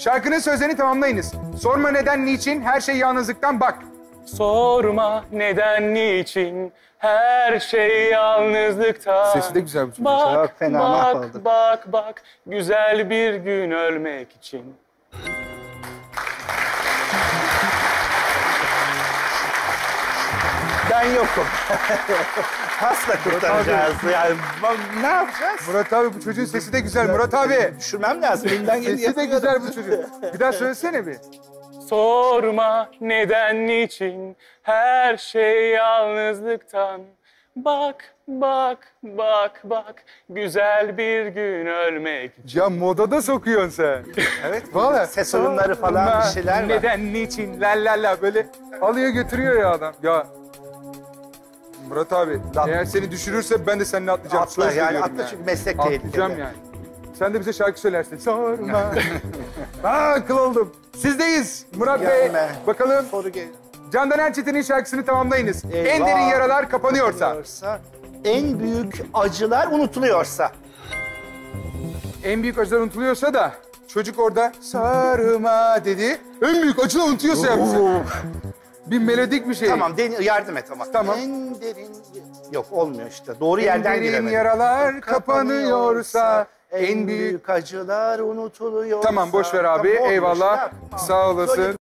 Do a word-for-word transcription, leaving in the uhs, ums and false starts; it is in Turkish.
Şarkının sözlerini tamamlayınız. Sorma neden, niçin, her şey yalnızlıktan bak. Sorma neden, niçin, her şey yalnızlıktan. Sesi de güzel bu çocuk. Bak, Çok fena bak, mahvolduk. bak, bak, güzel bir gün ölmek için. Ben yokum. Pasla kurtaracağız. Yani ne yapacağız? Murat abi bu çocuğun sesi de güzel Murat abi. Düşürmem lazım. Elimden geleni Sesi de yapıyorum. güzel bu çocuğun. Bir daha söylesene bir. Sorma neden, niçin, her şey yalnızlıktan. Bak, bak, bak, bak, güzel bir gün ölmek için. Ya modada sokuyorsun sen. Evet. Vallahi. Ses oyunları falan bir şeyler var. Neden, niçin, la la la böyle alıyor götürüyor ya adam. Ya Murat abi Lan. eğer seni düşürürse ben de seninle atlayacağım. Atla Söz yani, veriyorum atla çünkü meslek tehlikeli. Atlayacağım yani. Sen de bize şarkı söylersin. Sorma. Aa, kıl oldum. Sizdeyiz Murat Bey. Gelme. Bakalım Soru gel. Candan Erçetin'in şarkısını tamamlayınız. En Eyvah. derin yaralar kapanıyorsa. Kapanıyorsa, en büyük acılar unutuluyorsa. En büyük acılar unutuluyorsa da çocuk orada sarma dedi. En büyük acılar unutuyorsa ya bize. Bir melodik bir şey. Tamam, den- yardım et ama. Tamam. En derin... Yok, olmuyor işte. Doğru En yerden derin giremedim. yaralar kapanıyorsa en büyük acılar unutuluyorsa. Tamam boş ver abi. Tamam, olmuyor Eyvallah. işte. Sağ olasın.